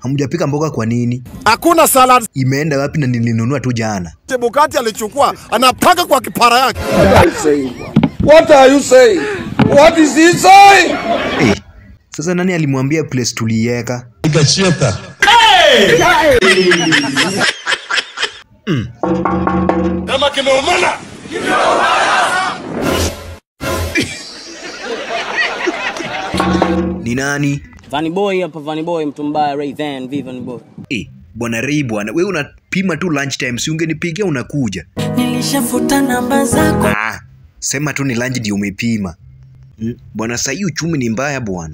Hamjapika mboga kwa nini? Hakuna salad. Imeenda wapi na nilinunua tu jana? Chebukati alichukua, anapaka kwa kipara yake. What are you saying? What is he saying? Sasa nani alimwambia place tuliweka? Nikacheka. Kama Kimeumana. Ni nani? Vanny boy hapa, Vanny boy mtu mbaya, Ray Van, Vanny boy. Bwana Ray bwana, wewe unapima tu lunch time, si ungenipigia unakuja. Nilishafuta namba zako. Sema tu ni lunch ndio umepima. Bwana sasa uchumi ni mbaya bwana.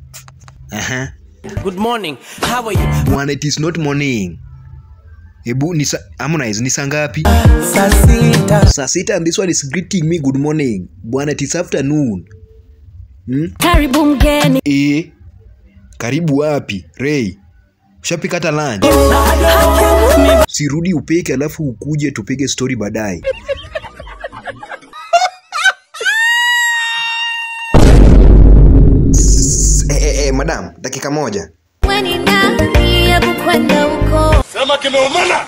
Good morning. How are you? Bwana, it is not morning. Ebu ni Harmonize ni saa ngapi? Saa sita. And this one is greeting me good morning. Bwana, it is afternoon. Karibu mgeni. Karibu wapi? Ray. Ushapika hata lunch? Sirudi upeke alafu ukuje tupige story baadaye. Madam, dakika moja. Sema Kimeumana.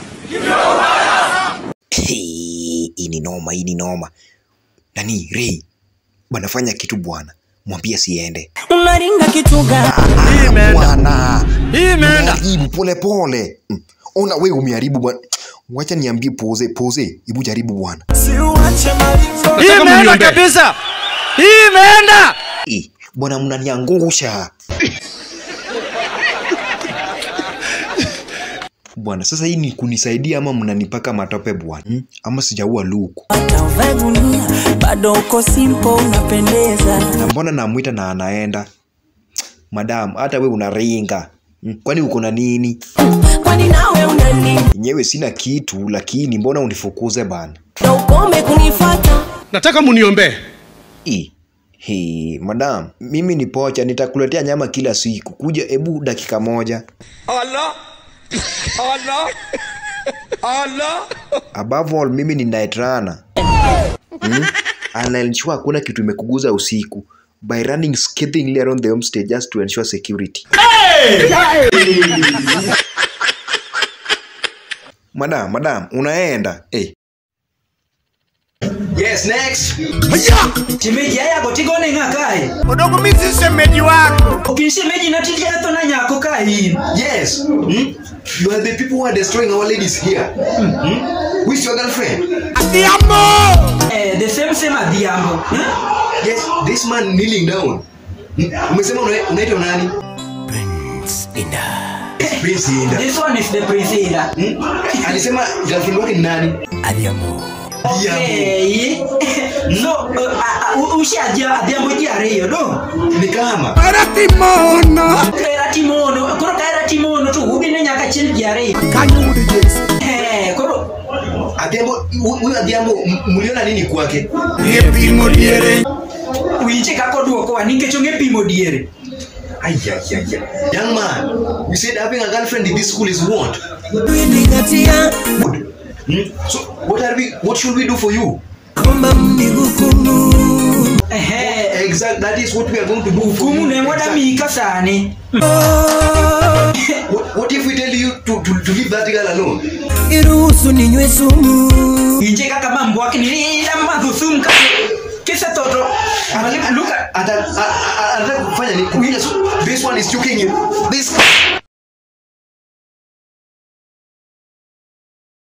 Hii ni noma. Nani Ray? Bwana fanya kitu bwana. Mwambie siende. Unaringa kitu gani? Bwana. Imeenda. Pole pole. Ona wewe umeharibu bwana. Wacha niambie pose. Hebu jaribu bwana. Siuache malingo. Imeenda kabisa. Imeenda. Bwana mnaniangusha. Bwana, sasa hii ni kunisaidia ama mnanipaka matope bwana? Ama sijaua luku? Bado uko simple unapendeza. Na mbona namuita na anaenda? Madam, hata wewe unaringa. Kwani uko na nini? Kwani nawe una nini? Nyewe sina kitu, lakini mbona unifukuze bana? Na ukome kunifuata. Nataka muniombe. Madam, mimi ni pocha, nitakuletea nyama kila siku. Kuja hebu dakika moja. Allah. Above all, mimi ni night runner. Anaensure hakuna kitu imekuguza usiku by running scathingly around the homestead just to ensure security. Madam, unaenda? Yes, next. Chimeji haya gotigone ngakai. Odogo mimi semeji wako. Ukishemeji na tija to na nyako kai. Yes. You are the people who are destroying our ladies here. Who is your girlfriend? Adiamo. The same Adiamo. Yes, this man kneeling down. Umesema unaitwa nani? Prince Inda. This one is the Prince Inda. Alisema girlfriend wake ni nani? Adiamo. Okay. No, Adiamo diario, no? Ni kama. Karatimono tu ubine nyaka chini diario. Kanyudi Jesse. Koro Adiamo muliona nini kwake? Pimo diere. Uinche kako duoko wa nikechonge pimo diere. Young man, we said having a girlfriend in this school is what? So what should we do for you? Exactly, that is what we are going to do for you. Exactly. What if we tell you to leave that girl alone? Inje kaka mambo yake ni mambo sumu kisa toto. Look at kufanya ni this one is choking you. This